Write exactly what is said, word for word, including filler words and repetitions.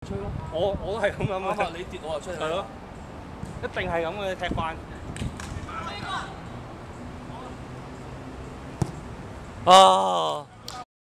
吹咯。 我我都係咁諗啱啊！ 嘅。 你跌我就出去。 係咯，一定係咁嘅踢慣。 啊！